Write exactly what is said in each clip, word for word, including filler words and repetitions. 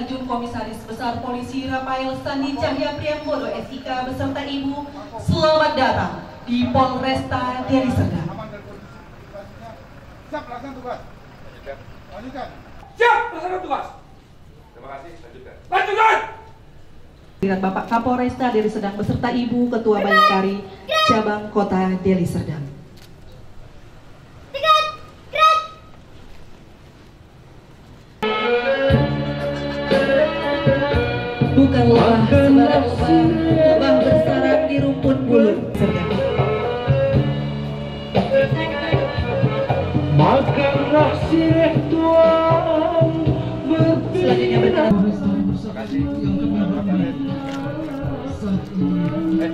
Ajun Komisaris Besar Polisi Rafael Sandi Cahya Priambodo S I K beserta Ibu, selamat datang di Polresta Deli Serdang. Siap, laksanakan tugas. Lanjutkan. Siap, laksanakan tugas. Terima kasih, lanjutkan. Lanjutkan. Bapak Kapolresta Deli Serdang beserta Ibu Ketua Bayangkari Cabang Kota Deli Serdang. Bukanlah sembarang kubah bersarang di rumput bulu Serdang. Makanlah sirih tuan. Selanjutnya berkata yang kepada saat ini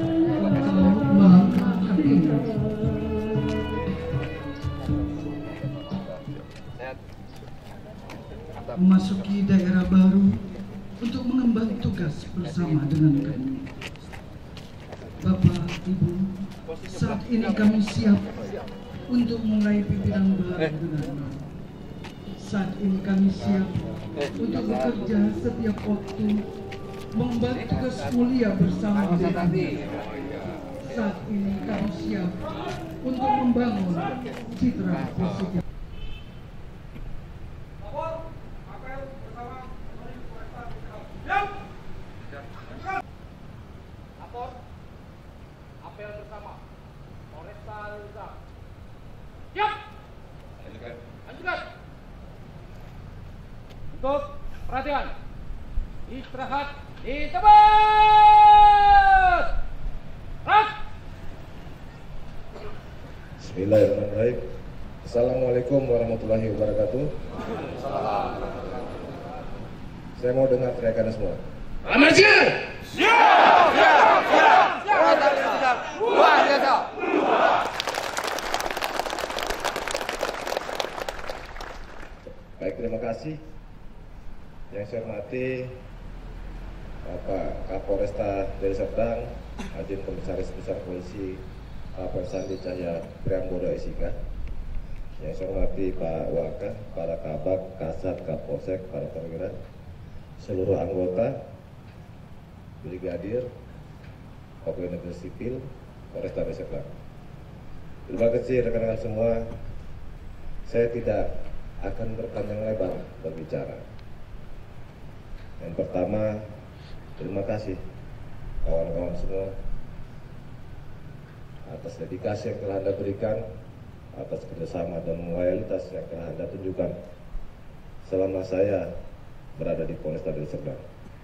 memasuki daerah baru untuk mengemban tugas bersama dengan kami. Bapak, Ibu, saat ini kami siap untuk mulai pimpinan baru dengan baru. Saat ini kami siap untuk bekerja setiap waktu, mengemban tugas mulia bersama dengan kami. Saat ini kami siap untuk membangun citra positif. Apel bersama Polresta Deli Serdang. Siap. Lanjutkan. Lanjutkan. Untuk perhatian, istirahat di tempat. Rak. Bismillahirrahmanirrahim. Assalamualaikum warahmatullahi wabarakatuh. Saya mau dengar teriakan semua. Selamat siang. Siap. Siap. Siap. Siap. Luar biasa. Baik, terima kasih. Yang saya hormati Bapak Kapolresta Deli Serdang, Ajun Komisaris Besar Polisi Rafael Sandi Cahya Priambodo S I K. Yang saya hormati Pak Waka, para Kabak, Kasat, Kapolsek, para perwira, seluruh anggota, Brigadir, Pegawai Negeri Sipil, Polresta Deli Serdang. Terima kasih rekan-rekan semua. Saya tidak akan berpanjang lebar berbicara. Yang pertama, terima kasih kawan-kawan semua atas dedikasi yang telah Anda berikan, atas kerjasama dan loyalitas yang telah Anda tunjukkan selama saya berada di Polresta Deli Serdang.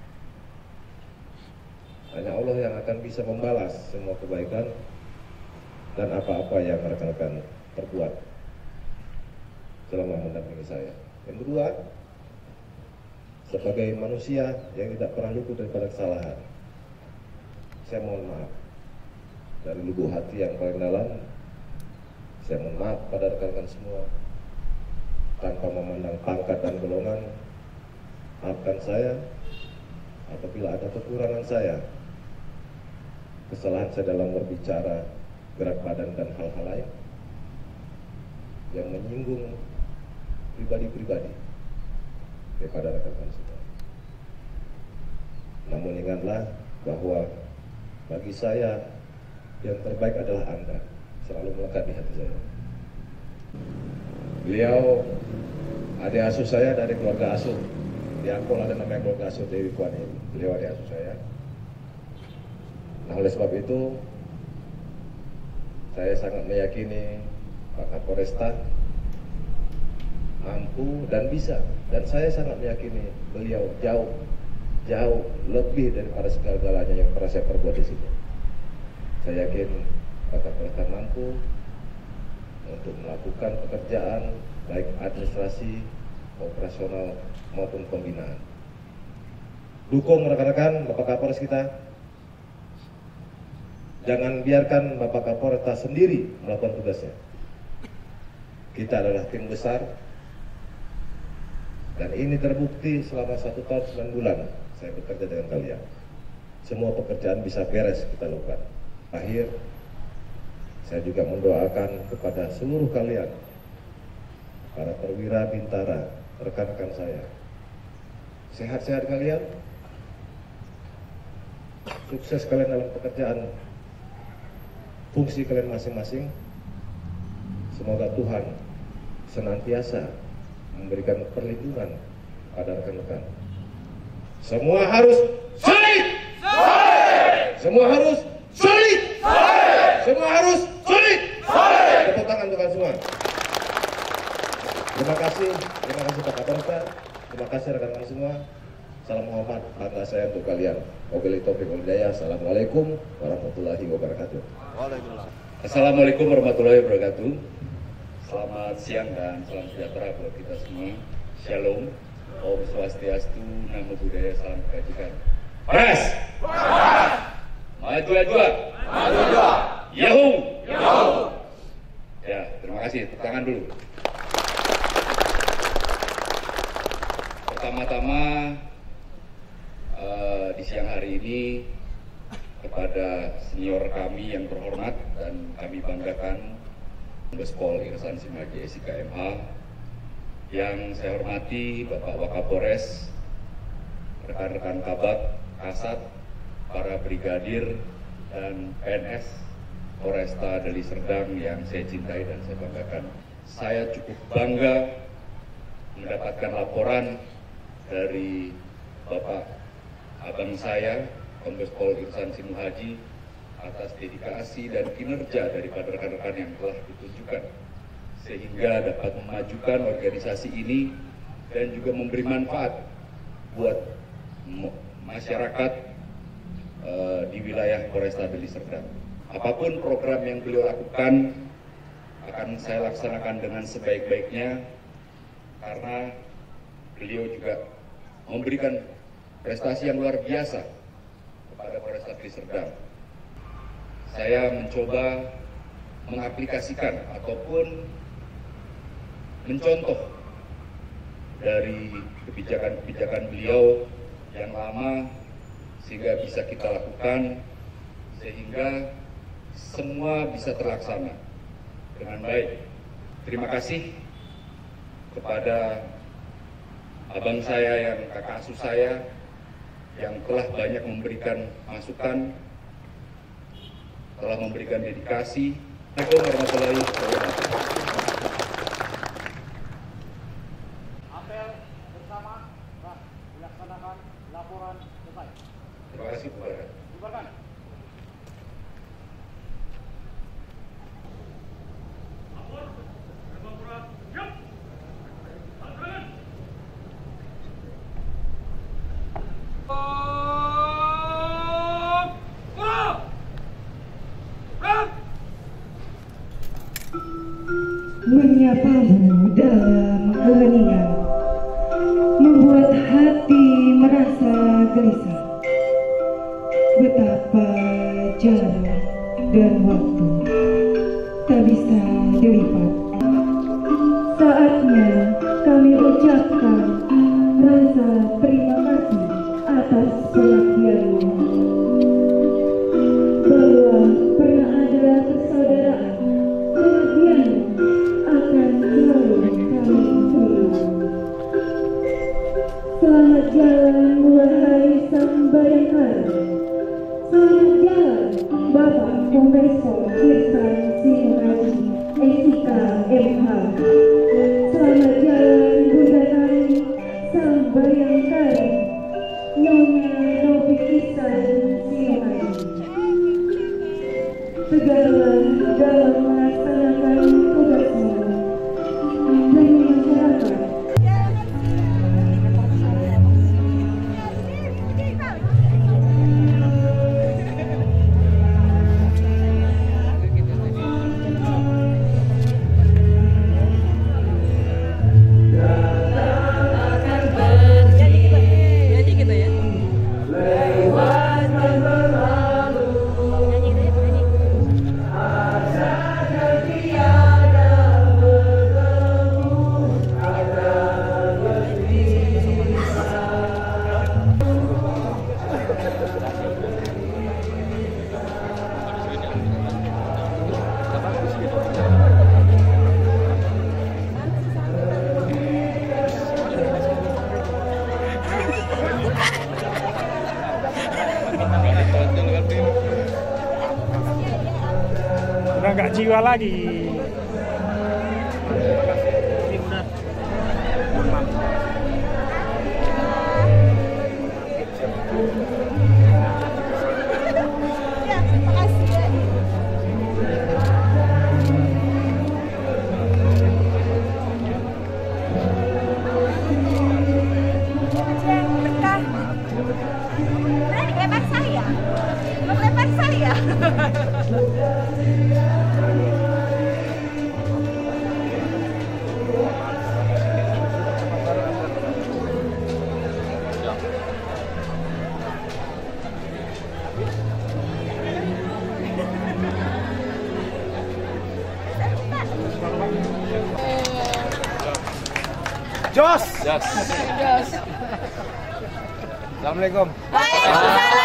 Hanya Allah yang akan bisa membalas semua kebaikan dan apa-apa yang rekan-rekan perbuat selama mendampingi saya. Yang kedua, sebagai manusia yang tidak pernah luput daripada kesalahan, saya mohon maaf dari lubuk hati yang paling dalam. Saya mohon maaf pada rekan-rekan semua tanpa memandang pangkat dan golongan. Maafkan saya apabila ada kekurangan saya, kesalahan saya dalam berbicara, gerak badan dan hal-hal lain yang menyinggung pribadi-pribadi daripada rekan-rekan semua. Namun ingatlah bahwa bagi saya yang terbaik adalah Anda, selalu melekat di hati saya. Beliau adik asuh saya dari keluarga asuh. Di Angkol ada namanya keluarga asuh Dewi Puan ini. Beliau adik asuh saya. Nah, oleh sebab itu saya sangat meyakini Pak Kapolresta mampu dan bisa, dan saya sangat meyakini beliau jauh jauh lebih daripada segala-galanya yang pernah saya perbuat di sini. Saya yakin Pak Kapolresta mampu untuk melakukan pekerjaan baik administrasi, operasional maupun pembinaan. Dukung rekan-rekan Bapak Kapolres kita. Jangan biarkan Bapak Kapolresta sendiri melakukan tugasnya. Kita adalah tim besar, dan ini terbukti selama satu tahun sembilan bulan saya bekerja dengan kalian. Semua pekerjaan bisa beres kita lakukan. Akhir, saya juga mendoakan kepada seluruh kalian, para perwira Bintara, rekan-rekan saya. sehat-sehat kalian, sukses kalian dalam pekerjaan fungsi kalian masing-masing. Semoga Tuhan senantiasa memberikan perlindungan pada rekan-rekan. Semua harus solid, semua harus solid, semua harus solid. Tepuk tangan untuk kalian semua. Terima kasih, terima kasih Pak Kapolres, terima kasih rekan-rekan semua. Salam hormat bangga saya untuk kalian. Wabillahi taufiq wal hidayah. Assalamualaikum warahmatullahi wabarakatuh. Assalamualaikum warahmatullahi wabarakatuh. Selamat siang dan salam sejahtera buat kita semua. Shalom, Om Swastiastu, Namo Buddhaya, salam kebajikan. Paras! Maju aja! Maju aja! Yahoo! Yahoo! Ya, terima kasih. Tepuk tangan dulu. Pertama-tama uh, di siang hari ini kepada senior kami yang terhormat dan kami banggakan, Kombes Pol Irsan Sinuhaji S I K M H, yang saya hormati Bapak Wakapolres, rekan-rekan Kabak, Kasat, para brigadir dan P N S Polresta Deli Serdang yang saya cintai dan saya banggakan. Saya cukup bangga mendapatkan laporan dari Bapak abang saya, Kombes Pol Irsan Sinuhaji, atas dedikasi dan kinerja daripada rekan-rekan yang telah ditunjukkan, sehingga dapat memajukan organisasi ini dan juga memberi manfaat buat masyarakat uh, di wilayah Polresta Deli Serdang. Apapun program yang beliau lakukan akan saya laksanakan dengan sebaik-baiknya, karena beliau juga memberikan prestasi yang luar biasa kepada Polresta Deli Serdang. Saya mencoba mengaplikasikan ataupun mencontoh dari kebijakan-kebijakan beliau yang lama sehingga bisa kita lakukan, sehingga semua bisa terlaksana dengan baik. Terima kasih kepada abang saya yang kakak asuh saya yang telah banyak memberikan masukan, telah memberikan dedikasi. Assalamualaikum warahmatullahi wabarakatuh. Apel bersama telah dilaksanakan, laporan selesai. Terima kasih kepada. Bubarkan. Menyapamu dalam keheningan membuat hati merasa gelisah. Betapa jarak dan waktu tak bisa dilipat. Saatnya kami ucapkan rasa terima kasih atas pengabdianmu, bahwa pernah ada persaudaraan. Pengabdianmu akan selalu kami tunggu. Selamat jalan wahai sang bayangkara. Selamat jalan Bapak Kombes Pol Irsan Sinuhaji S I K M H. Selamat jalan Bunda kami sang bayangkara Nyonya Novikisan Sinuhaji. Tegarlah dalam melaksanakan tugasmu demi masyarakat. berjiwa lagi. Jos. Jos. Assalamualaikum. Waalaikumsalam.